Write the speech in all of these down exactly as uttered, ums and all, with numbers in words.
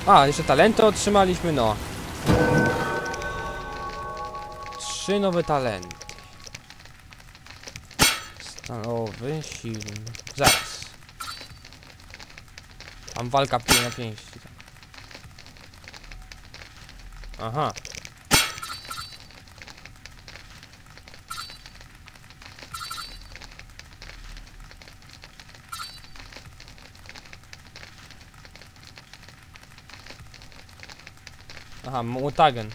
A, jeszcze talenty otrzymaliśmy, no. Trzy nowe talenty. Stalowy, silny. Zaraz. Mam walka pięć na pięści. Aha. Aha, mutagen.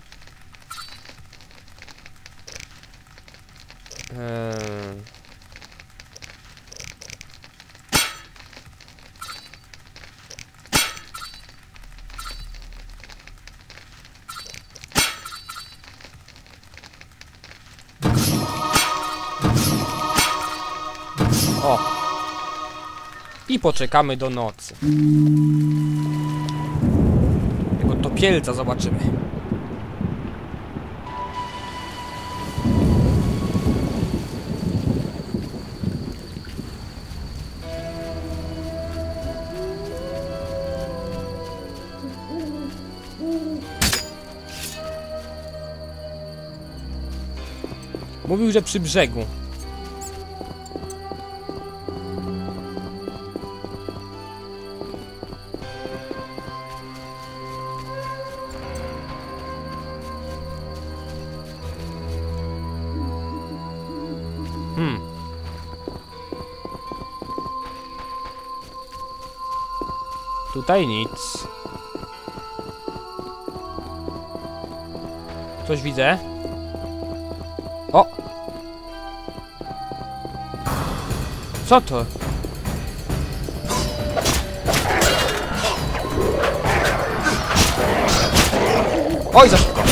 Eee... O! I poczekamy do nocy. Tego topielca zobaczymy. Mówił, że przy brzegu. Hmm. Tutaj nic. Coś widzę. O! Co to? Oj, za szybko!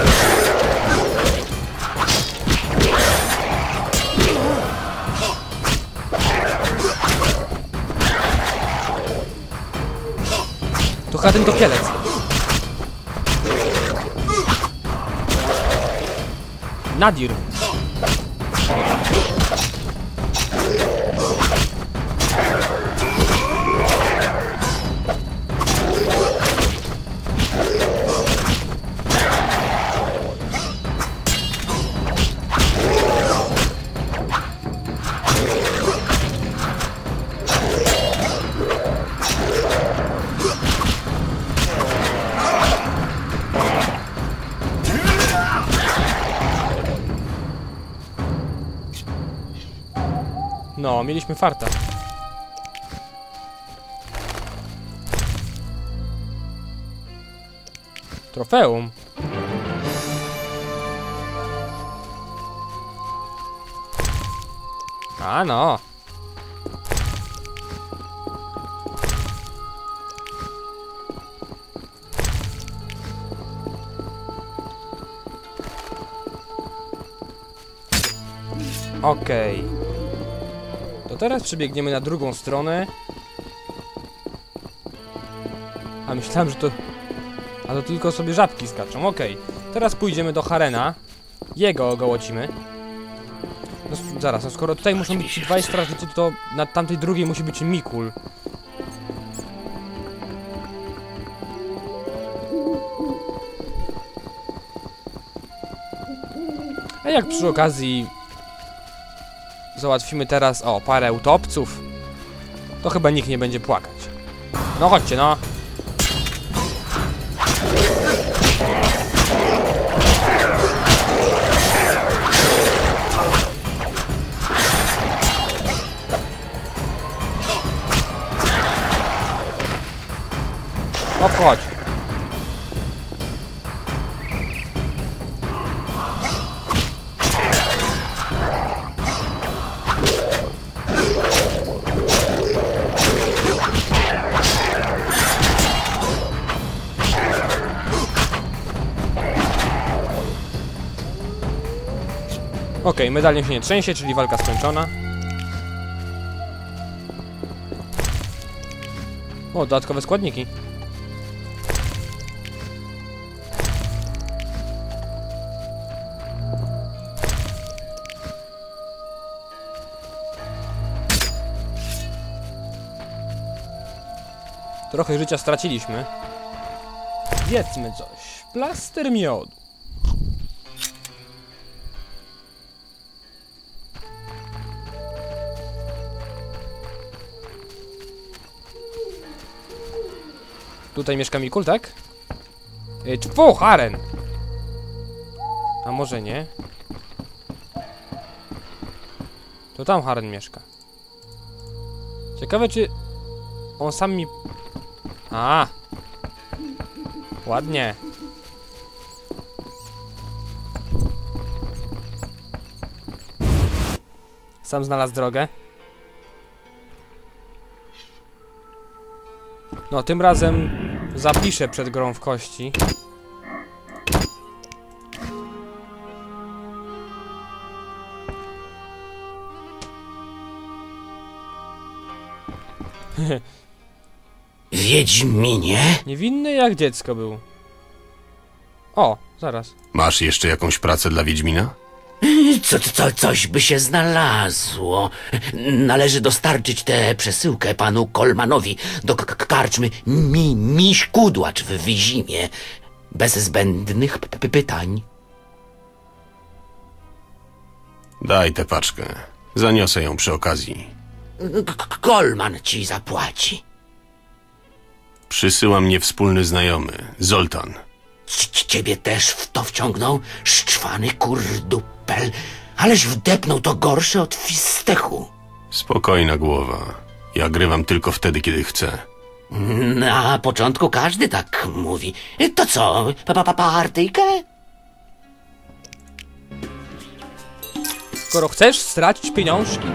To chyba ten topielec. Nadir. No, mieliśmy farta. Trofeum. A no. Okej. Okay. To teraz przebiegniemy na drugą stronę. A myślałem, że to... A to tylko sobie żabki skaczą, okej. Okay. Teraz pójdziemy do Harena. Jego ogołocimy. No zaraz, no skoro tutaj muszą być ci dwaj strażnicy, to na tamtej drugiej musi być Mikul. A jak przy okazji załatwimy teraz, o, parę utopców, to chyba nikt nie będzie płakać. No chodźcie, no. No wchodź. Okej, okay, medalion się nie trzęsie, czyli walka skończona. O, dodatkowe składniki. Trochę życia straciliśmy. Zjedzmy coś. Plaster miodu. Tutaj mieszka Mikul, tak? Yy, Czwu, Haren! A może nie? To tam Haren mieszka. Ciekawe, czy on sam mi... A, ładnie. Sam znalazł drogę. No, tym razem zapiszę przed grą w kości. Wiedźminie? Niewinny jak dziecko był. O, zaraz. Masz jeszcze jakąś pracę dla Wiedźmina? Co, co, coś by się znalazło. Należy dostarczyć tę przesyłkę panu Kolmanowi do k- k- karczmy mi Miś Kudłacz w Wyzimie. Bez zbędnych p- p- pytań. Daj tę paczkę. Zaniosę ją przy okazji. K- Kolman ci zapłaci. Przysyła mnie wspólny znajomy, Zoltan. C- Ciebie też w to wciągnął? Szczwany kurdupel. Ależ wdepnął to gorsze od fistechu. Spokojna głowa. Ja grywam tylko wtedy, kiedy chcę. Na początku każdy tak mówi. To co, pa, pa, pa, partyjkę? Skoro chcesz stracić pieniążki.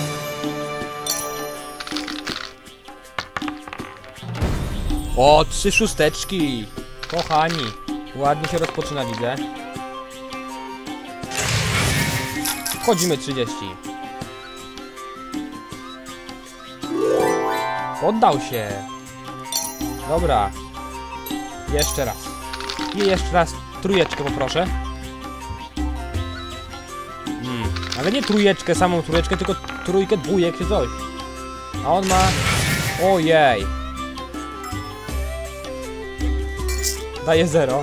O, trzy szósteczki. Kochani. Ładnie się rozpoczyna, widzę. Wchodzimy trzydzieści. Poddał się. Dobra. Jeszcze raz. I jeszcze raz trójeczkę poproszę. Hmm. Ale nie trójeczkę, samą trójeczkę, tylko trójkę, dwójek czy coś. A on ma... Ojej. Daje zero.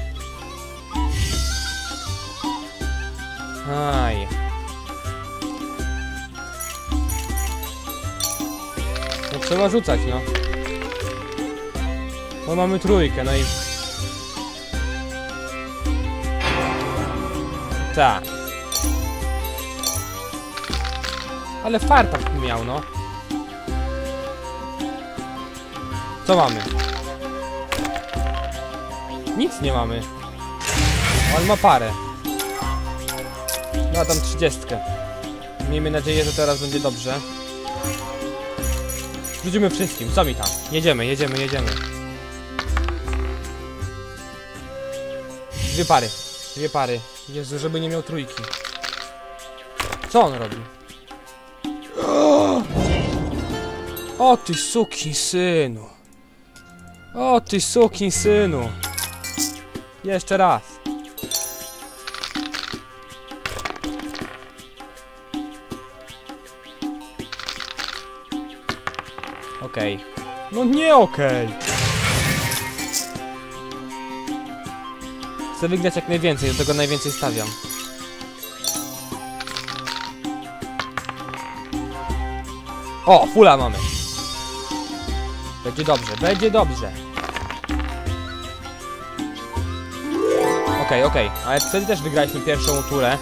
Aj. No trzeba rzucać, no. Bo mamy trójkę, no i... Tak. Ale farta miał, no. Co mamy? Nic nie mamy. On ma parę. No tam trzydziestkę. Miejmy nadzieję, że teraz będzie dobrze. Rzucimy wszystkim, co mi tam? Jedziemy, jedziemy, jedziemy. Dwie pary. Dwie pary. Jezu, żeby nie miał trójki. Co on robi? O ty sukin synu. O ty sukin synu. Jeszcze raz. Okej. Okay. No nie okej. Okay. Chcę wygrać jak najwięcej, do tego najwięcej stawiam. O, fula mamy. Będzie dobrze, będzie dobrze. Okej, okay, okej, okay. Ale wtedy też wygraliśmy pierwszą turę.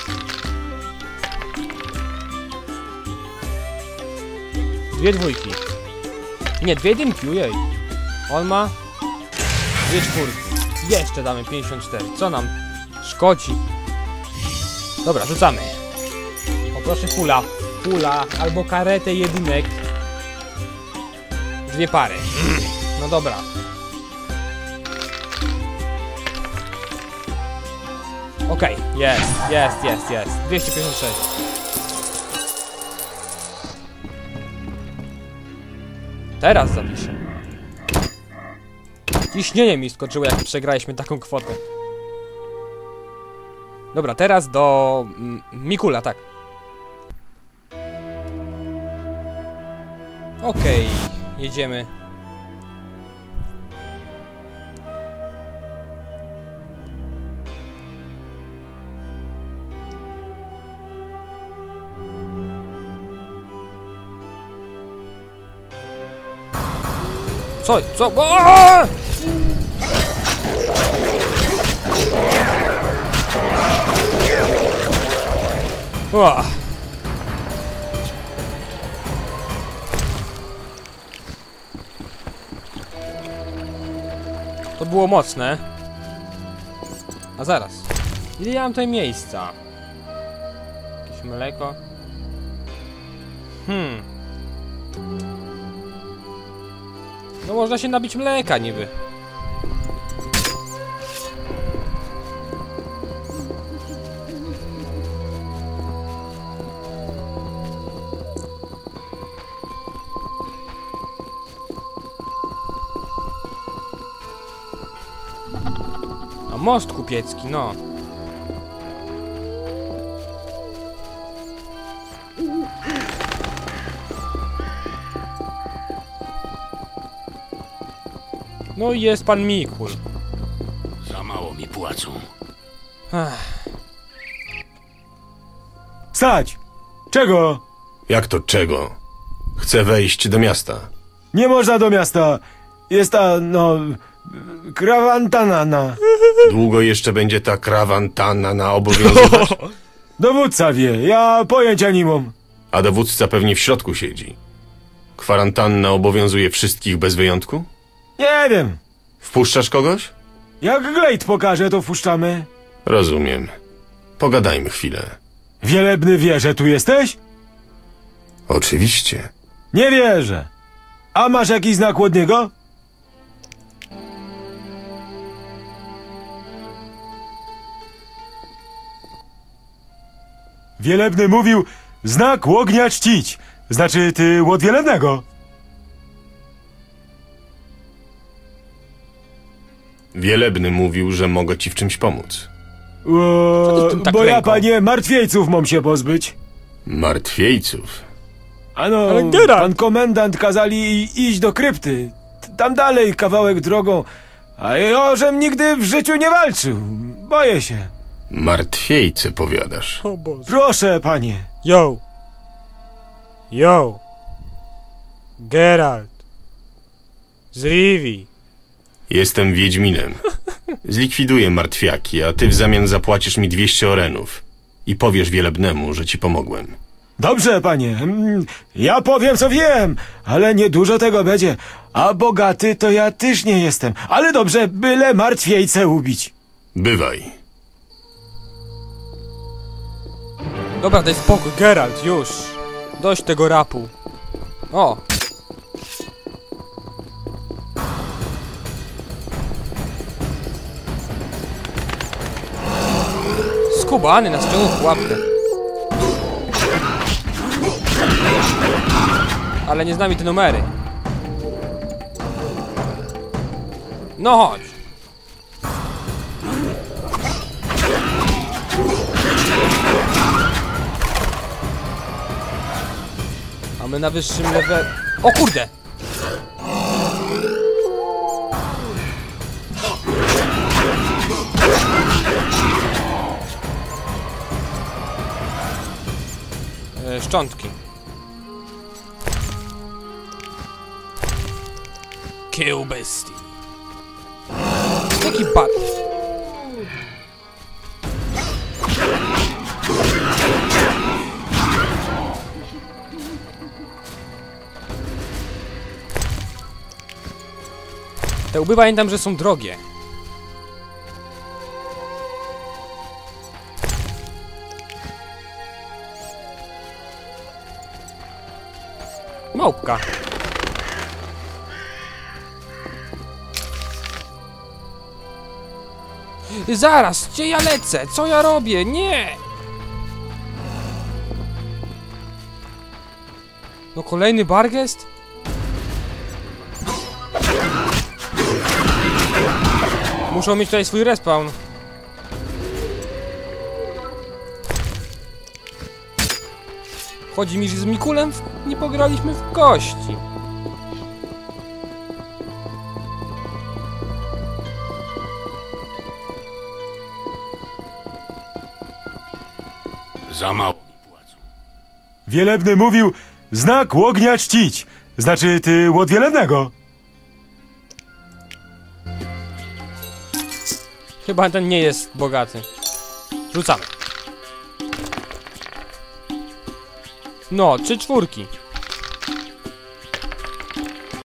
Dwie dwójki. Nie, dwie jedynki, ujej. On ma dwie czwórki. Jeszcze damy pięćdziesiąt cztery. Co nam szkodzi? Dobra, rzucamy. Poproszę fula. Fula albo karetę jedynek. Dwie pary. No dobra. Okej, okay. jest, jest, jest, jest. dwieście pięćdziesiąt sześć. Teraz zapiszę. Ciśnienie mi skoczyło, jak przegraliśmy taką kwotę. Dobra, teraz do mm, Mikula, tak. Okej, okay, jedziemy. Co? Co? Aaaa! Ua. To było mocne. A zaraz. Ile ja mam tutaj miejsca? Jakieś mleko? Hmm. No można się nabić mleka niby. A most kupiecki, no. No i jest pan Mikul. Za mało mi płacą. Ech. Stać! Czego? Jak to czego? Chcę wejść do miasta. Nie można do miasta. Jest ta, no... Krawantanana. Długo jeszcze będzie ta krawantanna obowiązywać? Dowódca wie, ja pojęcia nie mam. A dowódca pewnie w środku siedzi. Kwarantanna obowiązuje wszystkich bez wyjątku? Nie wiem. Wpuszczasz kogoś? Jak Glejt pokaże, to wpuszczamy. Rozumiem. Pogadajmy chwilę. Wielebny wie, że tu jesteś? Oczywiście. Nie wierzę. A masz jakiś znak od niego? Wielebny mówił, znak ognia czcić. Znaczy, ty od Wielebnego. Wielebny mówił, że mogę ci w czymś pomóc. O, ty w tym tak bo ja, ręką? panie, martwiejców mam się pozbyć. Martwiejców. Ano, Ale Geralt! pan komendant kazali i- iść do krypty. T- Tam dalej, kawałek drogą. A ja, żem nigdy w życiu nie walczył. Boję się. Martwiejce powiadasz. O Boże. Proszę, panie. Yo! Yo! Geralt! Z Rivii! Jestem Wiedźminem. Zlikwiduję martwiaki, a ty w zamian zapłacisz mi dwieście orenów. I powiesz Wielebnemu, że ci pomogłem. Dobrze, panie. Mm, Ja powiem, co wiem, ale niedużo tego będzie. A bogaty to ja też nie jestem. Ale dobrze, byle martwiejce ubić. Bywaj. Dobra, daj spokój, Geralt, już! Dość tego rapu. O! Skubany nas wciągnął w pułapkę. Ale nie z nami te numery. No chodź! A my na wyższym level... O kurde! E, szczątki. Kill bestii. Jaki bat? Te łby pamiętam, że są drogie. Małpka. Zaraz, gdzie ja lecę? Co ja robię? Nie! No kolejny Bargest? Muszą mieć tutaj swój respawn. Chodzi mi, że z Mikulem w... nie pograliśmy w kości. Za mało mi płacą. Wielebny mówił, znak ognia czcić. Znaczy, ty od Wielebnego. Chyba ten nie jest bogaty. Rzucamy. No, trzy czwórki.